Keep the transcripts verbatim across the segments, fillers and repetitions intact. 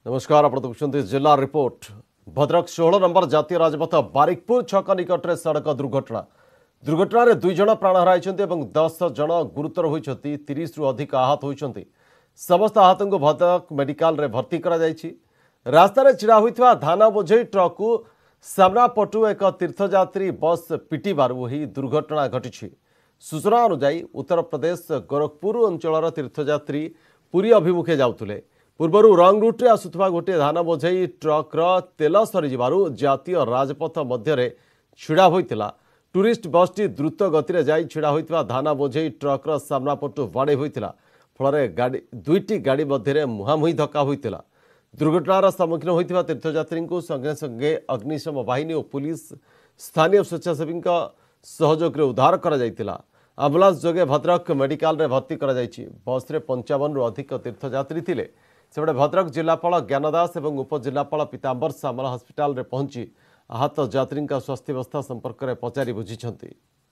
नमस्कार आप देखुं जिला रिपोर्ट। भद्रक षोह नंबर जातीय राजपथ बारिकपुर छक निकट में सड़क दुर्घटना दुर्घटना में दुई जन प्राण हराई दस जन गुरुतर होती तीस रु अधिक आहत होती। समस्त आहत को भद्रक मेडिकल रे भर्ती करा जायछि। रास्तार छिड़ा होता धान बोझे ट्रक को सामना पटु एक तीर्थयात्री बस पिटिबारु ही दुर्घटना घटी। सूचना अनुसार उत्तर प्रदेश गोरखपुर अंचल तीर्थयात्री पुरी अभिमुखे जाउतुले। पूर्वर रंग रूट्रे आसुवा गोटे धान बोझई ट्रक्र तेल सरी जातीय राजपथ मध्य छिड़ा होता। टूरिस्ट बसटी द्रुत गति जाई छिड़ा होता धान बोझई ट्रक्र सामना पटु बाड़े होता। फल गाड़ी दुईटी गाड़ी मध्य मुहांमुही धक्का होता। दुर्घटनार सम्मुखीन होता तीर्थयात्री को संगे संगे अग्निशम बाहिनी और पुलिस स्थानीय स्वेच्छासेवी सहयोग उद्धार करा। आंबुलांस जोगे भद्रक मेडिकल रे भर्ती करा जायछि। बस रे पंचावन रु अधिक तीर्थयात्री थिले। सेबडे भद्रक जिलापाल ज्ञानदास और उपजिलापाल पीतांबर सामल हस्पिटाल रे पहुंची आहत यात्री स्वास्थ्यावस्था संपर्क में पचारि बुझिछन्ति।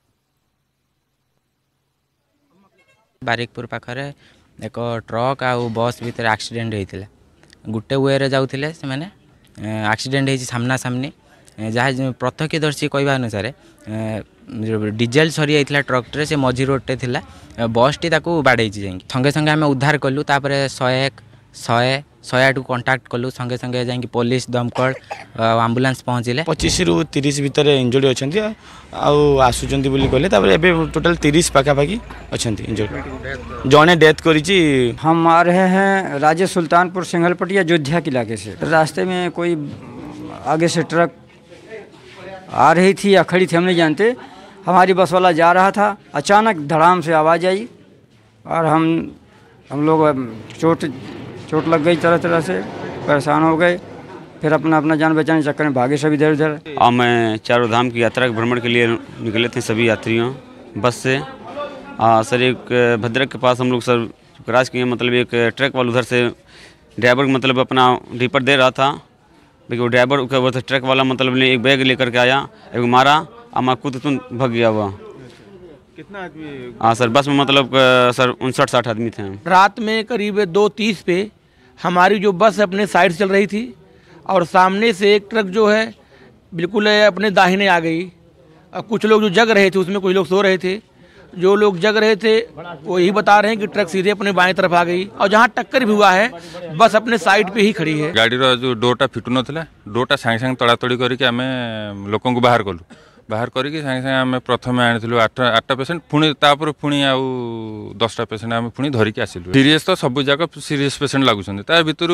बारिकपुर पाखरे एक ट्रक आ बस भीतर एक्सीडेंट होता। गोटे वे जाऊे से मैंने एक्सीडेंट हो सामना सामनी जहाँ प्रत्यक्षदर्शी कहवा अनुसार डीजेल सरी जाता ट्रक्टे से मझी रोडटे थिला बसटी बाड़े जा संगे संगे आम उद्धार कलु। शहे एक शहे शहे आठ को कंटाक्ट कलु संगे संगे जा पुलिस दमकल आंबुलांस पहुँचले। पच्चीस रु तीस भितर इंजुरी अच्छा आसुँच कहले टोटाल तीस पाखापाखि अच्छा इंजुरी जड़े डेथ करी। हम आ रहे हैं राजे सुल्तानपुर सिंघलपट्टी अयोध्या के इलाके से। रास्ते में कोई आगे से ट्रक आ रही थी या खड़ी थी हम नहीं जानते। हमारी बस वाला जा रहा था, अचानक धड़ाम से आवाज़ आई और हम हम लोग चोट चोट लग गई, तरह तरह से परेशान हो गए। फिर अपना अपना जान बचाने चक्कर में भागे सभी इधर उधर। अब मैं चारों धाम की यात्रा के भ्रमण के लिए निकले थे सभी यात्रियों बस से। आ, सर एक भद्रक के पास हम लोग सर क्रॉस किए, मतलब एक ट्रक वाला उधर से ड्राइवर मतलब अपना डीपर दे रहा था। देखिए वो ड्राइवर के वो ट्रक वाला मतलब एक बैग लेकर के आया, एक मारा और खुद तुम भग गया हुआ। कितना आदमी? हाँ सर बस में मतलब सर उनसठ साठ आदमी थे। रात में करीब दो तीस पे हमारी जो बस अपने साइड चल रही थी और सामने से एक ट्रक जो है बिल्कुल अपने दाहिने आ गई। और कुछ लोग जो जग रहे थे उसमें कुछ लोग सो रहे थे। जो लोग जग रहे थे वो यही बता रहे हैं कि ट्रक सीधे अपने बाएं तरफ आ गई और जहाँ टक्कर भी हुआ है बस अपने साइड पे ही खड़ी है। गाड़ी जो डोरटा फिटू नाला डोरटा सागे सागे तड़ातड़ी करके आम लोक बाहर कलु। बाहर करके सागे सागे आम प्रथम आनी आठ आठटा पेसेंट पुणी तापर पुणी आउ दसटा पेसेंट आम पुणी धरिकी आसिलु। सीरीयस तो सब जाक सीरीयस पेसेंट लगुंट ता भितर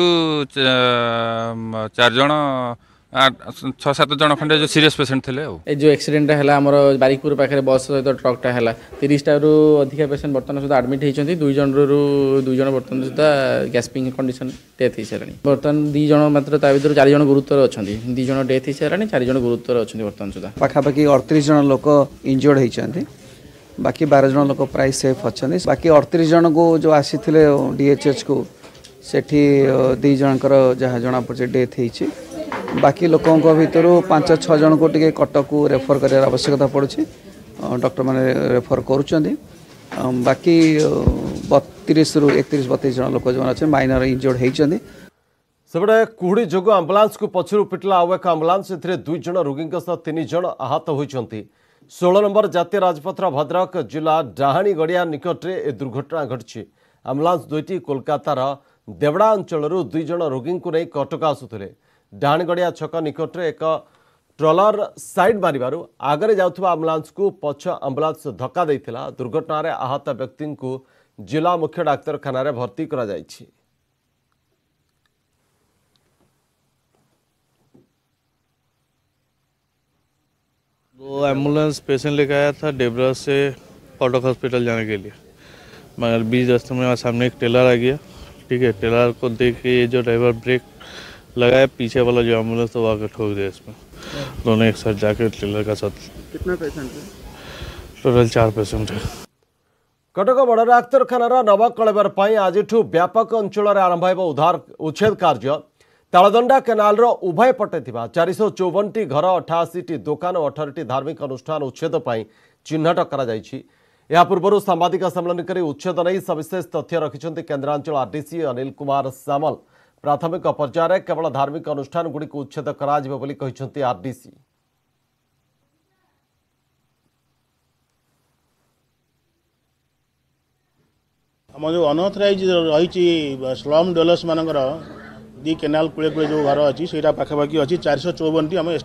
चार जन छः सात जन खंडे जो सीरीयस पेसेंट थे। जो एक्सीडेंट है आमर बारिकपुर पाखे बस सहित ट्रकटा है तीस टा रु अधिक पेसेंट बर्तमान सुधा आडमिट होती। दुई जन रु दुई जन बर्तमान सुधा गैस्पिंग कंडीशन डेथ हो सारे। बर्तमान दी जन मात्र भर चार जन गुरुतर अच्छा दी जन डेथ हो सारे चार जन गुरुतर अच्छा बर्तमान सुधा। पाखापाखि अड़तीस जन लोक इंजर्ड होती बाकी बारह जन लोक प्राय सेफ अच्छा। बाकी अड़तीस जन को जो आसी डीएचएच को सेठी दी जनकर जहाँ जना पड़े डेथ होती। बाकी लोकों भितर पांच छः जन को टे कटक को रेफर कर आवश्यकता पड़ी डॉक्टर मैंने रेफर करुँच। बाकी बतीस रु एकतीस बतीस जन लोक जो अच्छे माइनर इंजर्ड होती। सेबडे कुहुड़ी जोग आंबुलांस को पछरु पिटला आउ एक आंबुलांस ए दुई जन रोगी तीन जन आहत होती। षोह नंबर जातीय राजपथ भद्रक जिला डाहाणी गड़िया निकट में ए दुर्घटना घटी। आंबुलांस दुईटी कोलकातार देवड़ा अंचल दुई जन रोगी को नहीं कटक आसुले। डाहाणगड़िया छक निकट में एक ट्रलर साइड मारू आगे जाऊा आंबुलांस को पछ आंबुलांस धक्का देता। दुर्घटना रे आहत व्यक्ति को जिला मुख्य डाक्तरखाना रे भर्ती करा जायछि। वो एम्बुलेंस पेशेंट लेकर आया था डेबरा से कटक हॉस्पिटल जाने के लिए, मगर बीच रास्ते में सामने एक टेलर आ गया। ठीक है, टेलर को देख के ये जो ड्राइवर ब्रेक लगाया, पीछे वाला जो एम्बुलेंस तो आकर ठोक दिया इसमें। दोनों एक साथ जाके टेलर का साथ। कितना पेशेंट है? टोटल चार पेशेंट है। कटक बड़ डाक्तरखानार नवकलेवर आज व्यापक अंचल आरंभ हो उद्धार उच्छेद कार्य। तालदंडा केनाल उभय पटे चार सौ चौवन टी घर अठाशी टी दुकान और अठारह टी धार्मिक अनुष्ठान उच्छेद पर चिन्हट कर पूर्व सांबादिक सम्मेलन कर उच्छेद नहीं सविशेष तथ्य रखिंट केन्द्रांचल आरडीसी अनिल कुमार सामल। प्राथमिक पर्यायर केवल धार्मिक अनुष्ठान गुड़ी उच्छेद कर आरडीसी। आम जो अनअथराइज रही स्लम डेवलप्स मानकर दी केनाल कूले कूले जो घर अच्छी से पाखापाखि अच्छी चार सौ चौवन टी आम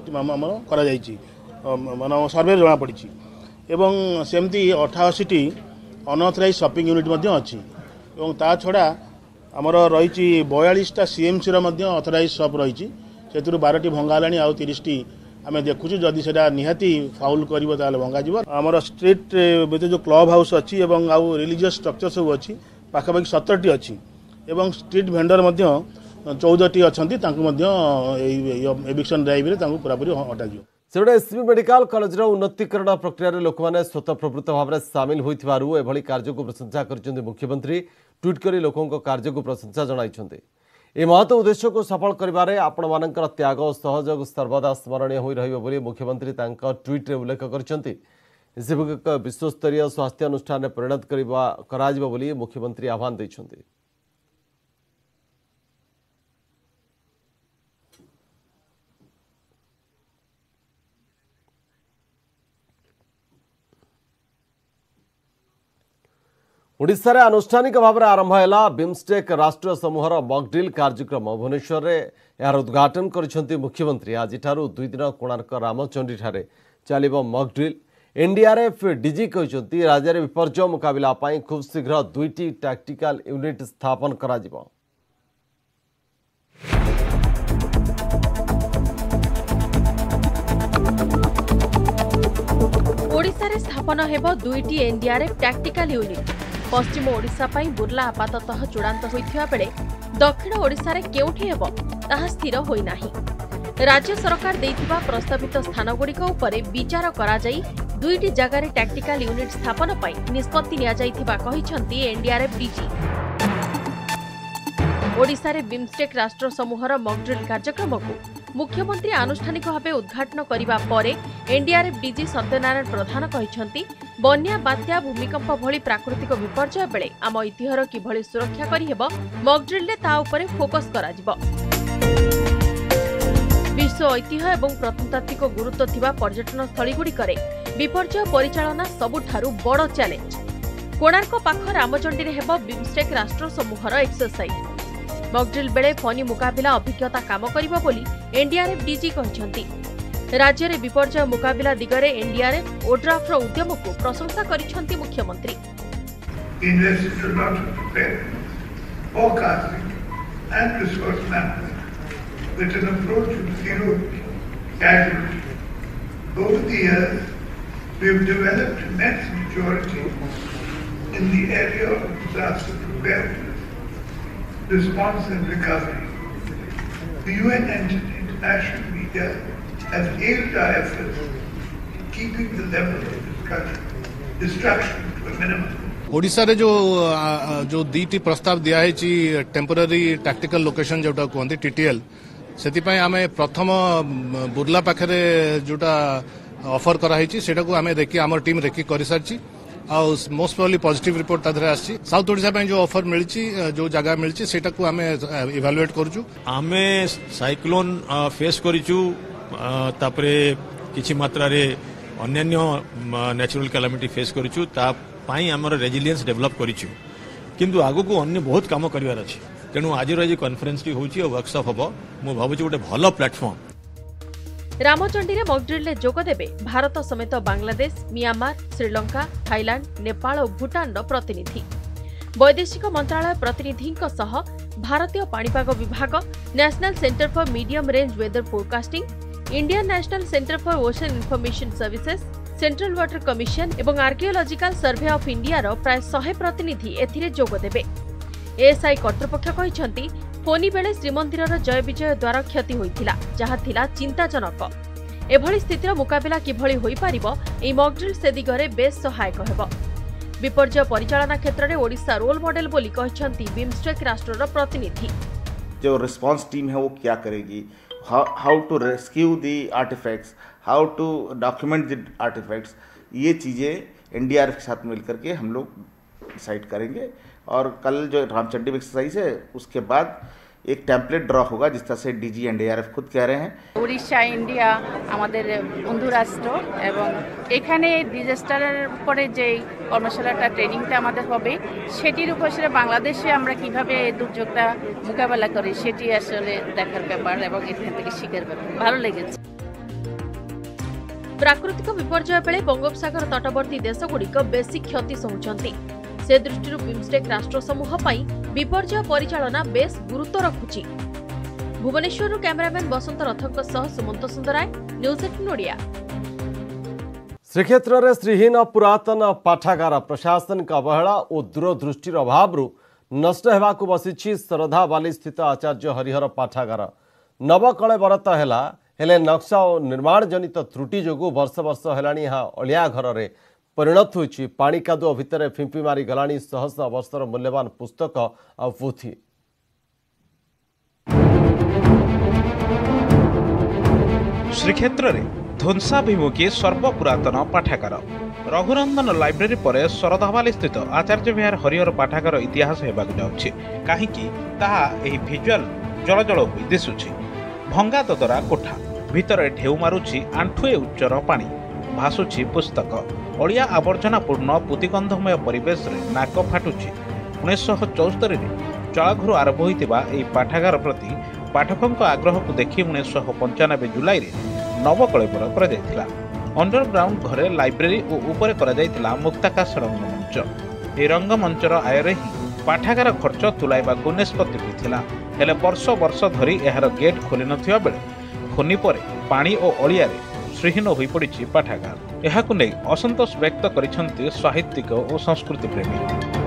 मान सर्वे जना पड़ी एवं सेमती अठाशी टी अनअथराइज शॉपिंग यूनिट अच्छी ता छड़ा आमर रही बयालीसटा सीएमसी अथराइज शॉप रही से बारह भंगाला आउ तीस टी आम देखुचु जदि से निहाती फाउल कर भंगा आमर स्ट्रीट जो क्लब हाउस अच्छी आउ रिलीजियस स्ट्रक्चर सब अच्छी पाखापाखि सत्तर टी अच्छी एवं स्ट्रीट भेंडर चौदह टी अच्छा एविक्शन ड्राइव में पूरापूरी हटाଯିव। सेबड़े एससीबी मेडिकल कॉलेज उन्नतीकरण प्रक्रिया लोक मैंने स्वतःप्रवृत्त भाव में सामिल होती कार्य को प्रशंसा कर मुख्यमंत्री ट्वीट कर लोकों कार्य को प्रशंसा जनाई। ए महत उद्देश्य को सफल करिबारे आपण मानकर त्याग और सहयोग सर्वदा स्मरणीय होई रहिबो बोली मुख्यमंत्री तांका ट्वीट रे उल्लेख करछंती। एससीबी को विश्वस्तरीय स्वास्थ्य अनुष्ठान में परिणत करिबा कराजिबो बोली मुख्यमंत्री आह्वान दैछंती। ओडिशा रे आनुष्ठानिक भाव में आरंभ है बिम्स्टेक राष्ट्रीय समूहर मॉकड्रिल कार्यक्रम भुवनेश्वर रे यार उद्घाटन करिसेंती मुख्यमंत्री। आज दुई दिन कोणार्क रामचंडी ठारे चलिबो मॉकड्रिल। एनडीआरएफ डीजी कहते राज्य में विपर्यय मुकाबला पाई खूब शीघ्र दुईटी टैक्टिकल यूनिट स्थापन करा जिवो। ओडिशा रे स्थापन हेबो दुईटी एनडीआरएफ टैक्टिकल यूनिट। पश्चिम ओडिशा पाई बुर्ला आपाततः चूड़ांत होइथिबा बेले दक्षिण ओडिशा रे केउठी हेबो ताहा स्थिर होई नाही। राज्य सरकार देइथिबा प्रस्तावित स्थानगुड़िक उपरे विचार करा जाई दुईटी जगार टैक्टिकल यूनिट स्थापन पाई निष्पत्ति निया जाइथिबा कहिसंती एनडीआरएफ डीजी। ओडिशा रे बिम्स्टेक राष्ट्र समूहर मॉकड्रिल कार्यक्रम को मुख्यमंत्री आनुष्ठानिक भाव उद्घाटन करिबा परे एनडीआरएफ डीजी सत्यनारायण प्रधान कहिसंती बन्या बात्या भूमिकंप भली प्राकृतिक विपर्यय बेले आम ऐतिह्यर किभली सुरक्षा करिहेबो मॉकड्रिल रे ता उपरे फोकस कराजिबो। विश्व ऐतिह्य एवं प्रत्नतात्विक गुरुत्व थिबा पर्यटन स्थलीगुड़िकरे विपर्यय परिचालना सबुठारु बड़ चैलेंज। कोणार्क पाख रामचंडी रे हेबो बिम्स्टेक राष्ट्र समूहर एक्सरसाइज। मॉकड्रिल बेले फनी मुकाबिला अभिज्ञता काम करिबो बोली एनडीआरएफ डीजी कहिसंती। राज्य में विपर्यय मुकाबिला दिगरे एनडीआरएफ ओड्राफ रो उद्यम को प्रशंसा करिसंती मुख्यमंत्री। Response and recovery. The U N and international media have hailed our efforts in keeping the level of discussion, destruction to a minimum. Odisha रे जो जो दीटी प्रस्ताव दिया है टेम्पोरारी टैक्टिकल लोकेशन जोटा कहते टीटीएल से आमे प्रथम बुर्ला पाखे जोटा ऑफर कराई सेटा को आमे देखि आम टीम देखि कर सारी मोस्ट प्रोबेबली पॉजिटिव रिपोर्ट तादरे आसी। साउथ ओडिशा में जो ऑफर मिली जो जगह मिली सेटा को आमे इवैल्यूएट करजु। आमे साइक्लोन फेस करिचु तापरे किछि मात्रा रे अन्यान्य नेचुरल कैलामिटी फेस करिचु ता पाई हमर रेजिलियंस डेवलप करिचु किंतु आगु को अन्य बहुत काम करिवार अछि। तेणु आज आज कॉन्फ्रेंस टी होची और वर्कशॉप हबो मु भाबुची गोटे भलो प्लेटफॉर्म। रामचंडी रे मॉकड्रिल रे जोग देबे भारत समेत बांग्लादेश, म्यांमार, श्रीलंका, थाईलैंड, नेपाल और भूटान रो प्रतिनिधि। वैदेशिक मंत्रालय प्रतिनिधिंक सह भारतीय पाणीपाग विभाग, national centre for medium range weather forecasting, Indian national centre for ocean information services, central water commission एवं आर्कियोलॉजिकल सर्वे ऑफ इंडिया रो प्राय सौ प्रतिनिधि एथिरे जोग देबे। एएसआई कर्तृपक्ष कहिसंती फोनी बेले श्रीमंदिर जय विजय द्वार क्षति होइथिला जहा थिला चिंताजनक। एभली स्थितिर मुकाबिला किभली होई पारिबो एई मॉकड्रिल से दिगरे बेस सहायक हेबो। विपर्यय परिचालना क्षेत्र में ओडिशा रोल मॉडल बोली कहिसंती बिम्स्टेक राष्ट्रर प्रतिनिधि। जो रिस्पांस टीम है वो क्या करेगी, how to rescue the artefacts, how to document the artefacts, ये चीज़ें एनडीआरएफ के साथ मिलकर के हम लोग डिसाइड करेंगे। और कल जो रामचंडी में एक्सरसाइज है उसके बाद एक टेम्पलेट ड्रॉ होगा जिस तरह से डीजी एनडीआरएफ खुद कह रहे हैं। उड़ीसा इंडिया আমাদের বন্ধু রাষ্ট্র এবং এখানে ডিজাস্টারের পরে যে কর্মশালাটা ট্রেনিংটা আমাদের হবে সেটির উপরে বাংলাদেশে আমরা কিভাবে দুর্যোগটা মোকাবেলা করি সেটি আসলে দেখার ব্যাপার এবং এখান থেকে শিখার ব্যাপার ভালো লেগেছে। प्राकृतिक विपर्यय बेले बंगोपसागर तटवर्ती देशगुड़िक बेसी क्षति सहूचंती से दृष्टि बिम्स्टेक राष्ट्र समूह पई विपर्यय परिचालना बेस गुरुत्व रखुची। भुवनेश्वर कैमरामैन बसंत रथक सह सुमंत सुंदराय, न्यूज एटीन ओडिया। श्रीक्षेत्र में श्रीहीन पुरातन पाठागार प्रशासन का अवहेला और दूरदृष्टिर अभाव नष्ट होगाकू बसी श्रद्धावाली स्थित आचार्य हरिहर पाठागार नवकले बरत है हेले नक्शा और निर्माण जनित त्रुटि जोगु वर्ष वर्ष है यहाँ अलिया घर में परिणत होती पानी कादुआ भितर फिंपी मारी गलानी शह शह वर्षर मूल्यवान पुस्तक आ पोथी। श्रीक्षेत्र में ध्वंसाभिमुखी सर्वपुरातन पाठागार रघुनंदन लाइब्रेरी पर शरधावाली स्थित आचार्य विहार हरिहर पाठागार इतिहास होगाक जाउछि काहींकि ताहा एही भिजुआल जलजल होई दिसुछि। भंगा ददरा कोठा भितर ढेउ मारुछि आंठुए उच्चर पानी भासुछि पुस्तक अलिया आवर्जनापूर्ण पुतिगंधमय परिवेश रे नाक फाटुछि। उन्नीस चौस्तरी चलाघर आरंभ होइतिबा एही पाठागार प्रति पाठकों आग्रह को देखि उन्नीस पंचानबे जुलाई रे नवकलेबर करा जायतिला। अंडरग्राउंड घरे लाइब्रेरी और उपरे करा जायतिला मुक्ताकाश रंगमंच। ए रंगमंचर आୟରେ ही पाठागार खर्च तुलाइबाकू निष्पत्ति होइतिला। हेले वर्ष वर्ष धरी एहार गेट खोली नथिबा बेले फोनी पर पानी और अलियारे श्रीहीन होई पड़िछि पाठागार। एहाकू नै असंतोष व्यक्त करिसंती साहित्यिक और संस्कृति प्रेमी।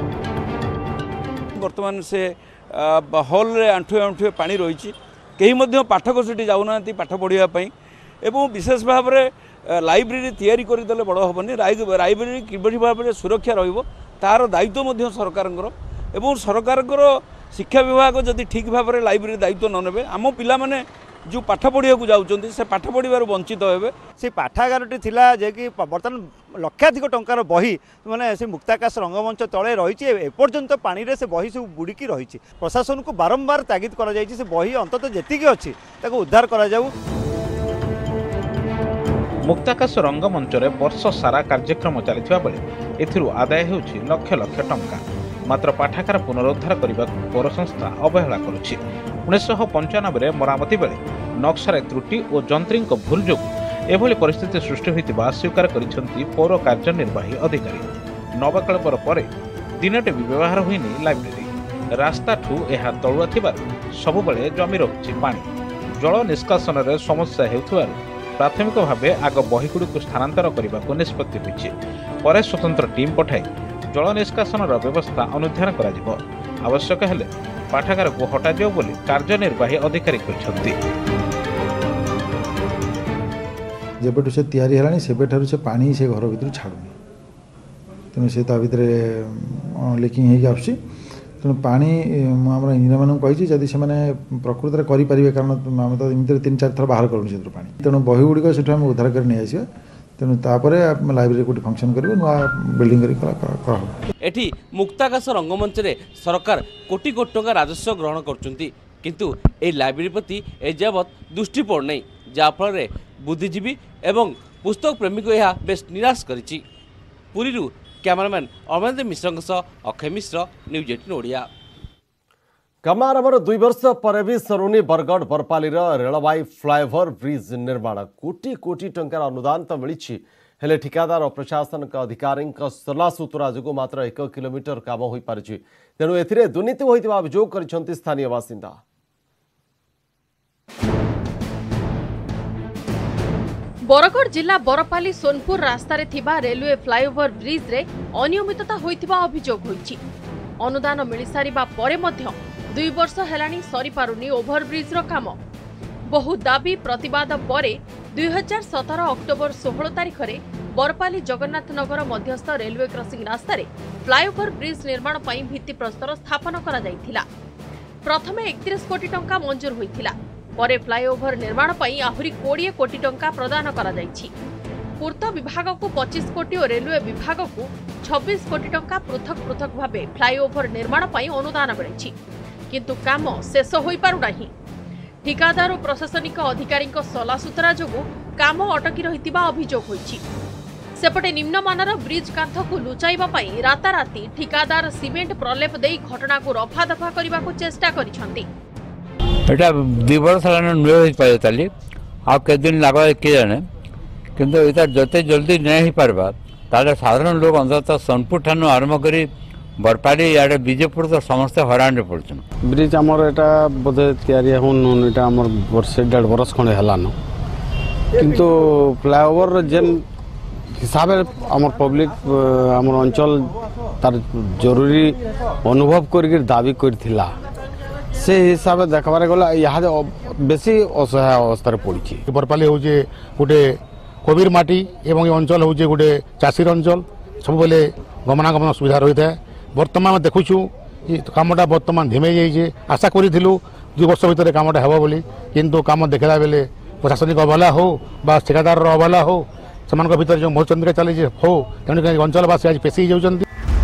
वर्तमान से हॉल रे आंठुए आंठुए पानी रही कहीं मध्य पाठक से जाऊना पाठ पढ़ाई एवं विशेष भाव में लाइब्रेरी तैयारी करदेले बड़ हेनी लाइब्रेरी किभली भाव में सुरक्षा रहिबो तार दायित्व सरकार एवं सरकार शिक्षा विभाग जदि ठीक भाव में लाइब्रेरी दायित्व न नेबे आम पिला माने जो पाठ पढ़िया जाऊँच से पाठ पढ़ार वंचित हे से पाठागारटी थिला जे कि बर्तमान लक्षाधिक टंकार बही माने से मुक्ताकाश रंगमंच तले रही एपर्यंत पानी रे से बही सब बुड़िकी रही प्रशासन को बारंबार तागिद करा जायछि से बही अंतत जेतिकी अछि ताको उद्धार करा जाऊ। मुक्ताकाश रंगमंच रे वर्ष सारा कार्यक्रम चलिथिबा बेले एथिरु आदाय हेउछि लक्ष लक्ष टंका मात्र पाठागार पुनरुद्धार करने पौर संस्था अवहेला करुछि। उन्नीस पंचानबे मरामती बेले नक्शार त्रुटि और जंत्री भूल जो एभली परिस्थिति सृष्टि होइतिबा स्वीकार करिसेंती पौर कार्यनिर्वाही अधिकारी। नवकलेबर पर दिनटे भी व्यवहार होइनी लाइब्रेरी रास्ता ठू एहा तळुआ थिबारु सबुबेले जमी रहुछि पानी। जल निष्कासन रे समस्या हेउथिबारु प्राथमिक भावे आग बहीगुड़िक स्थानांतर करने को निष्पत्ति होइछि। परे स्वतंत्र टीम पठाई जल निष्कासन व्यवस्था अनुधान करा आवश्यक हेले पाठागार को हटा जाओ बोली कार्यनिर्वाही अधिकारी कहते। जेबेठू से तैयारी है से से पानी से घर भर छाड़ूनी तेणु से भितर लिकिंग हो आसुच्छी तेणु पानी आम इंजीनियर मानक कही जदि से प्रकृत में करें कारण आम तो इमित तीन चार थर बाहर करूँ से पानी तेणु बही गुड़िक से उद्धार कर नहीं आस तेणु तापर लाइब्रेरी कोटी फंक्शन कर बिल्डिंग एठी मुक्ताकाश रंगमंच रे सरकार कोटी कोटी टंका राजस्व ग्रहण करचुंती किंतु ए लाइब्रेरी प्रति एजावत दृष्टि पड़ना जहाँफल बुद्धिजीवी एवं पुस्तक प्रेमी को यह बेस निराश करिछि। पुरीरू कैमरामैन अमरेंद्र मिश्र सह अक्षय मिश्र, न्यूज एटीन ओडिया। कमारमर दुई वर्ष पर भी सरुनी Bargarh Barpali railway flyover bridge निर्माण कोटी कोटी टंकार अनुदान तो मिली हेले ठिकादार और प्रशासन का अधिकारी सला सुतुरा जो मात्र एक किलोमीटर काम हो पारि तेणु ए दुर्नीति होता अभियोग कर स्थानीय बासिंदा। बरगढ़ जिला बरपाली सोनपुर रास्तार थिबा रेलवे फ्लाईओवर ब्रिज रे अनियमितता होइतिबा अभियोग होइछि। अनुदान मिली सारिबा परे मध्य दुई वर्ष हेलानी सरी पारुनी ओभरब्रिज रो काम। बहु दाबी प्रतिवाद परे दुई हजार सतर अक्टोबर षोहल तारिख में बरपाली जगन्नाथ नगर मध्यस्थ रेलवे क्रॉसिंग रास्तार फ्लाईओवर ब्रिज निर्माण पर भित्ति प्रस्तर स्थापन करा जायथिला। प्रथमे एकतीस कोटी टंका मंजूर होइथिला परे फ्लाईओवर निर्माण पर आहुरी बीस कोटी टंका प्रदान करा जायछि। पूर्त विभाग को पच्चीस कोटी और रेलवे विभाग को छब्बीस कोटी टंका पृथक पृथक भाव फ्लाईओवर निर्माण पर अनुदान मिली। किंतु काम शेष होई पारु नाही। ठिकादार और प्रशासनिक अधिकारी सलासुतरा जोगु काम अटकी रहितिबा अभियोग होईछि। सेपटे निम्नमानर ब्रिज कांथ को लुचाइबा पई राताराती ठिकादार सिमेंट प्रलेप देई घटना को रफादफा करबा को चेष्टा करिसंती। एटा दि वर्ष हेलान नुय पाए ताली आ के दिन लागो के जाने किंतु एटा जते जल्दी नै ही पारबा ताले साधारण लोग अंततः सोनपुर ठानु आरंभ करी बरपाड़ी याडे बीजेपुर तो समस्त हरान पड़छन। ब्रिज हमर एटा बोधे तयारी होन एटा हमर वर्ष डेढ़ बरस खंडे हलान किंतु फ्लाईओवर जेन हिसाब आमर पब्लिक आमर अंचल तार जरूरी अनुभव करके दाबी करथिला से हिसाब देखबार गला यहाँ बेसी असहाय अवस्था पड़ी। बरपाली हूँ गोटे कोविर माटी एवं अंचल हूँ गोटे चाषीर अंचल सब बेले गमनागमन सुविधा रही है। बर्तमान देखुचु कामटा बर्तमान धिमे जाइए आशा करूँ दुई वर्ष भितर कामटा हे बोली किंतु काम देखला बेले प्रशासनिक अवहेला हो बा ठेकेदार अवहेला हो सेमान भीतर जो मोहचंद्रिका चली हो तेणु अंचलवासी आज पेशी जाऊँच।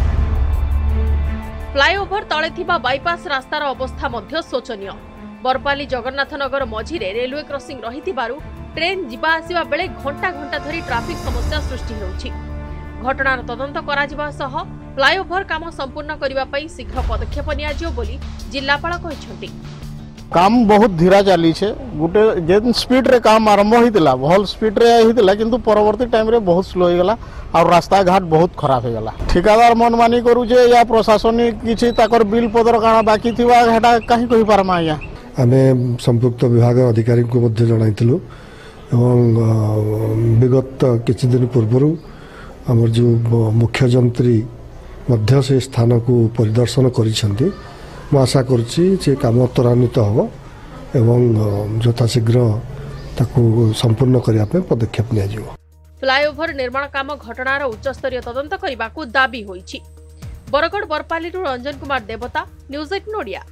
फ्लाईओवर तले थिबा बाईपास रास्तार अवस्था मध्य शोचनीय। बरपाली जगन्नाथनगर मझिरे रेलवे क्रॉसिंग रहिथिबारु ट्रेन जिबा आसिबा बेले घंटा घंटा धरी ट्रैफिक समस्या सृष्टि हेउछि। घटनार तदंत कराजिबा सह फ्लाईओवर काम संपूर्ण करिबा पई शीघ्र पदक्षेप नियाजियो बोली जिल्लापाल कहिसंती। काम बहुत धीरा चली छे गुटे जेन स्पीड रे काम आरंभ होइतिला भल स्पीड रे होइतिला किंतु परवर्ती टाइम रे बहुत स्लो हो गला और रास्ता घाट बहुत खराब हो गला। ठेकेदार मनमानी करू जे या प्रशासनिक किछि ताकर बिल पदर काना बाकी थिबा हेटा काहे कहि पारमा या आमे संपुक्त विभाग अधिकारी को मध्ये जणाइतिलु एवं विगत किछि दिन पूर्वरु हमर जो मुख्य जंत्री मध्य से स्थान को परिदर्शन करिसंती। मैं आशा करुच्ची जे काम त्वरान्वित हम एवं यथाशीघ्र ताकू संपूर्ण करने पे पदक्षेप निया जिवो। फ्लाईओवर निर्माण काम घटनार उच्चस्तरीय तदंत करने को दाबी होईछि। बरगढ़ बरपाली रंजन कुमार देवता न्यूज एटीन ओडिया।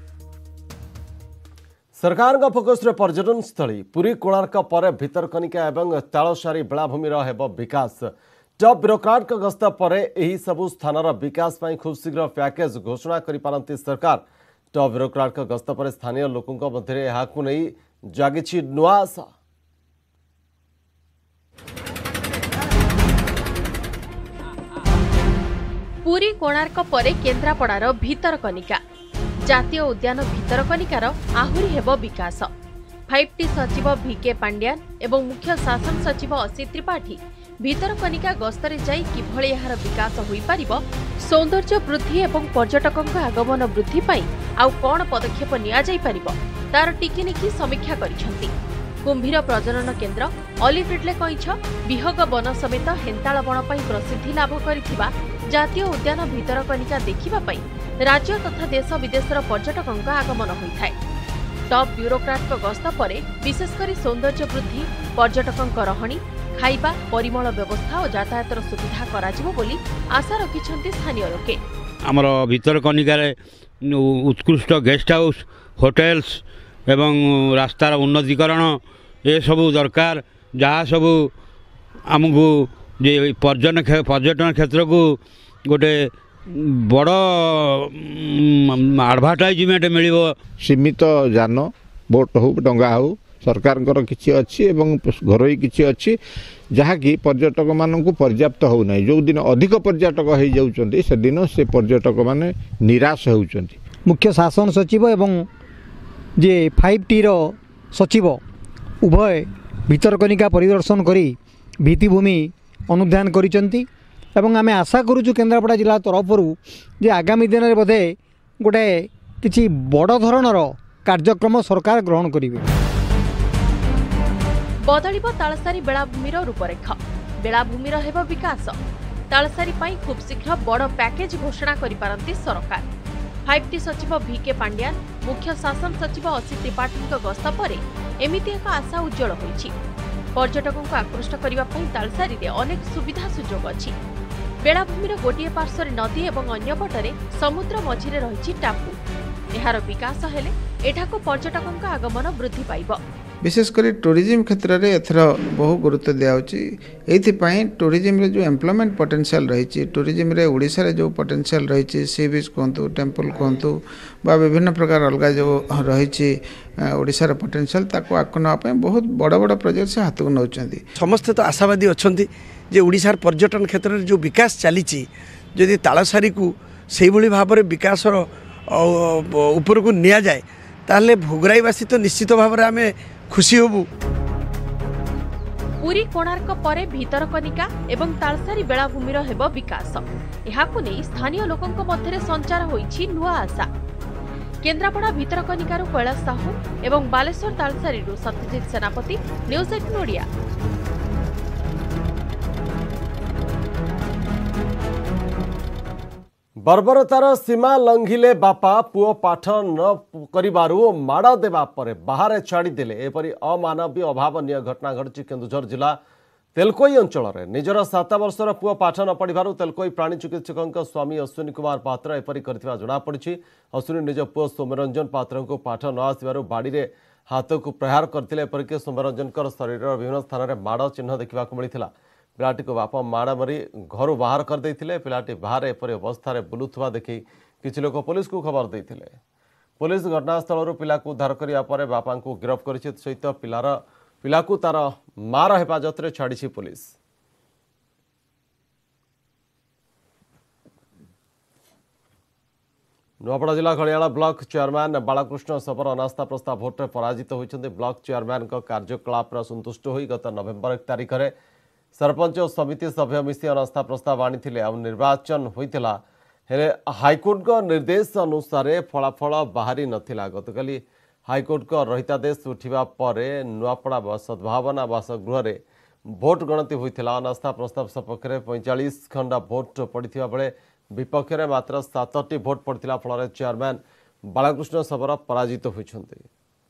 सरकार का फोकस रे पर्यटन स्थली पुरी कोणार्क पर भितरकनिका एवं तालसारी बेलाभूमि हेब विकास। टॉप ब्यूरोक्राट का गस्त पर एही सबु स्थानर विकास पाई खूब शीघ्र पैकेज घोषणा करि पारंती सरकार। टॉप ब्यूरोक्राट का गस्त पर स्थानीय लोकों मध्य यहाकू नहीं जागिछि नुआ आशा। पुरी कोणार्क पर केन्द्रापड़ार भितरकनिका जातीय उद्यान भितरकनिकार आहुरी हेब विकास। फाइव टी सचिव भिके पांड्यान एवं मुख्य शासन सचिव असी त्रिपाठी भितरकनिका गस्तरे जाई किभଳି एहार विकास होई पारिबो, सौंदर्य वृद्धि एवं पर्यटकों आगमन वृद्धि पाई आउ कोन पदक्षेप निया जाई पारिबो तार टिकिनिकी समीक्षा करिसंती। कुंभीर प्रजनन केन्द्र अलिब्रिडले कइछ विहग वन समेत हेन्ताळ वन पाई प्रसिद्धि लाभ करिथिबा जातीय उद्यान भितरकनिका देखिबा पाई राज्य तथा देश विदेशर पर्यटकों आगमन होइथाय। टॉप ब्यूरोक्राट गस्त पर विशेषकर सौंदर्य वृद्धि पर्यटकों रहणी खाइबा परिमल व्यवस्था और यातायातर सुविधा कराजिबो बोली आशा रखिछन्ति स्थानीय लोके। आमर भितरकनिकार उत्कृष्ट गेस्ट हाउस होटेल्स एवं रास्तार उन्नतीकरण ये सबू दरकार जहाँ सबू आमको जे पर्यटन पर्यटन क्षेत्र को गोटे बड़ आडभाटाइजमेंट मिल सीमित जान बोट हो डंगा हो सरकार किसी अच्छी एवं घरोई किसी अच्छी जहाँकि पर्यटक मानक पर्याप्त होना जो दिन अधिक पर्यटक हो जाउछन्ति से दिन से पर्यटक माने निराश होउछन्ति। मुख्य शासन सचिव एवं जे फाइव टी रो सचिव उभय भितरकनिका परिदर्शन करी भित्तिभूमि अनुध्यान करिसंति एवं आमे आशा करूछु केन्द्रापड़ा जिला तरफ जे आगामी दिन में बोधे गोटे किछि बड़ धरणर कार्यक्रम सरकार ग्रहण करिवे। बदलिब तालसारी बेलाभूमिर रूपरेख बेलाभूमिर हेब विकास तालसारी पाई खूब शीघ्र बड़ पैकेज घोषणा करि पारंती सरकार। फाइव टी सचिव भिके पांड्यान मुख्य शासन सचिव असी त्रिपाठी गस्त पर एमिति एक आशा उज्जवल होइछि। पर्यटकों को आकृष्ट करने तालसारी रे अनेक सुविधा सुजोग अछि। बेलाभूमिर गोटे पार्श्वर नदी एवं अन्य पटरे समुद्र मझिरे रहिछि टापू। एहार विकास हेले एठाको पर्यटकों आगमन वृद्धि पाइब। विशेषकर टूरिज्म क्षेत्र में एथर बहु गुरुत्व दिखाई टूरिज्म जो एम्प्लॉयमेंट पोटेंशियल रही टूरिज्म रे ओडिशा रे जो पोटेंशियल रही सी बीच कहतु टेम्पल कहतु बा विभिन्न प्रकार अलग जो रही ओडिशा पोटेंशियल ताको आक नापे बहुत बड़ बड़ प्रोजेक्ट से हाथ को नौ समस्ते तो आशावादी अच्छा जे ओडिशार पर्यटन क्षेत्र में जो विकास चली जदि तालसारी को से भाव में विकास ऊपर को निया जाए ताहले भोगराईवासी तो निश्चित भाव में आम खुशी होबु। पुरी कोणार्क परे भितरकनिका एवं तालसारी बेलाभूमिर हेब विकास एहाकु नै स्थानीय लोकंक मध्यरे संचार होईछि नुआ आशा। केन्द्रापड़ा भितरकनिकारु कैलाश साहू एवं बालेश्वर तालसारीरु सत्यजित सेनापति न्यूज एटीन ओडिया। बर्बरतार सीमा लंघिले बापा पुओ पाठ न करिबारु माड़ देवा परे बाहर छाड़ीदेले एपरी अमानवीय अभावनीय घटना घटी केन्दुझर जिला तेलकोई अंचल में निजर सात वर्षर पुओ पाठ न पढ़ार तेलकोई प्राणी चिकित्सक स्वामी अश्विनी कुमार पात्र एपरी करथिबा जणा पड़िछि। अश्विनी निज पुओ सौम्यरंजन पात्र को पाठ न आसबारु बाड़ी हाथ को प्रहार करथिले एपरिक सौम्यरंजन शरीर विभिन्न स्थान में माड़ चिन्ह देखा मिलता। पिलाटी को बापा माड़ मारी घर बाहर करदे पिलाटी बाहर एपरी अवस्था बुलुवा देखी किसी लोग पुलिस को खबर देते। पुलिस घटनास्थल पिला को उद्धार करने पर बापा को गिरफ्त कर सहित पिलार पिला को तार मार हेफाजत में छाड़ी पुलिस। नुआपड़ा जिला खड़ियाला ब्लॉक चेयरमैन बालकृष्ण सबर अनास्था प्रस्ताव भोट्रे पराजित होती। ब्लॉक चेयरमैन कार्यकलाप संतुष्ट हो गत नवेम्बर एक तारिख में सरपंच और समिति सभ्य मिसी अनास्था प्रस्ताव आनी निर्वाचन होता हेले हाईकोर्ट का निर्देश अनुसार फलाफल बाहरी नथिला। गतकाली हाईकोर्ट का रहितादेश उठा पर नुआपड़ा सद्भावना बासगृह में भोट गणति होता। अनास्था प्रस्ताव सपक्ष में पैंचाश खंडा भोट पड़ता बेले विपक्ष में मात्र सातटी भोट पड़ता फल चेयरमैन बालकृष्ण सबर पराजित होती।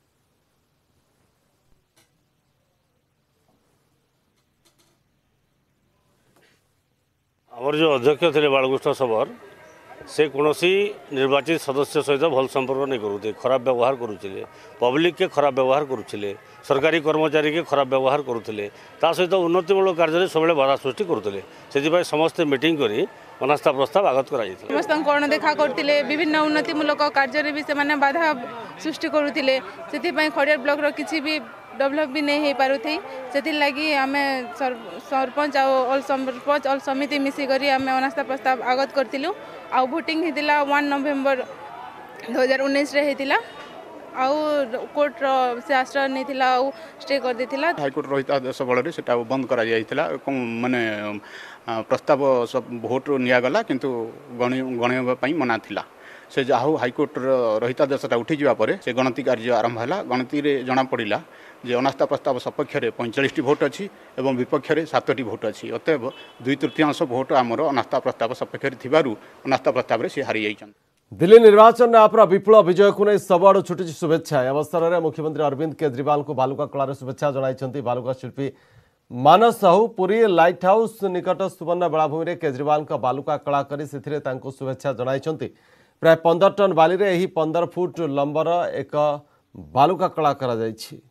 आमर जो अध्यक्ष थे बालकृष्ण सबर से कौन निर्वाचित सदस्य सहित भल संपर्क नहीं करुते खराब व्यवहार करुले पब्लिक के खराब व्यवहार करुले सरकारी कर्मचारी के खराब व्यवहार करुले सहित उन्नतिमूलक कार्य सब बाधा सृष्टि करुले से समस्ते मीटिंग करी अनास्था प्रस्ताव आगत कराई समस्त कौन देखा करते विभिन्न उन्नतिमूलक कार्य भी से बाधा सृष्टि करुले से खड़ियार ब्लॉक किसी भी डेभलप भी नहीं हो पार से लगी आम सरपंच ऑल सरपंच ऑल समिति मिसिक आम अनास्था प्रस्ताव आगत करूँ। आ भोटिंग होता वन नवेम्बर दो हजार उन्नीस होता आउ कोर्ट से आश्रय नहीं आउ स्टे कर देथिला। हाईकोर्ट रहित आदेश बल से बंद करा जाइथिला माने प्रस्ताव सब भोट नियागला किंतु गणिबा पई मना थिला से जाहु हाईकोर्ट रहित आदेशटा उठी जावा परे से गणति कार्य आरंभ हैला। गणति रे जणा पड़िला जे अनास्था प्रस्ताव सपक्ष में पैंचाश भोट अच्छी और विपक्ष में सातटी भोट अच्छी अतएव दुई तृतीयांश भोट आमर अनास्था प्रस्ताव सपक्ष में अनास्था प्रस्ताव से हारी जाइछन। दिल्ली निर्वाचन में आपरा विपुल विजय को नहीं सबुआड़ छुटी शुभेच्छा। अवसर में मुख्यमंत्री अरविंद केजरीवाल को बालुका कला शुभेच्छा जणाई बालुका शिल्पी मानस साहू। पुरी लाइट हाउस निकट सुवर्ण बेलाभूमि में केजरीवाल का बालुका कला कर शुभेच्छा जणाई। प्राय पंदर टन बाली रे एही पंदर फुट लंबर एक बालुका कला करा जाइछि।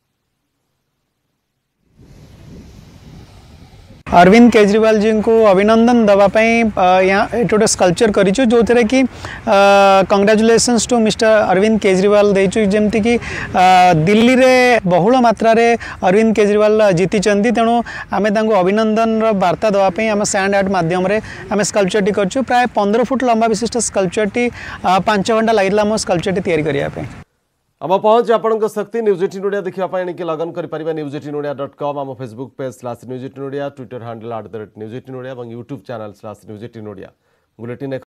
अरविंद केजरीवाल जी को अभिनंदन दवापाई यहाँ गोटे स्कल्पचर करूँ जो थे कि congratulations to mister Arvind Kejriwal देचु जमती कि दिल्ली रे बहुल मात्रा रे अरविंद केजरीवाल जीति तेणु आम अभिनंदन वार्ता दवापाई आम सैंड आर्ट मध्यम आम स्कल्पचर टी कर प्राय पंद्रह फुट लंबा विशिष्ट स्कल्पचर टी पांच घंटा लगे मो स्कल्पचर टी तैयारी आम पहुँच आपण शक्ति न्यूज एटीन ओडिया देखा एणिके लगन कर news eighteen Odia dot com आम Facebook page slash news eighteen Odia Twitter handle at the rate news eighteen Odia और YouTube channel slash news eighteen Odia bulletin.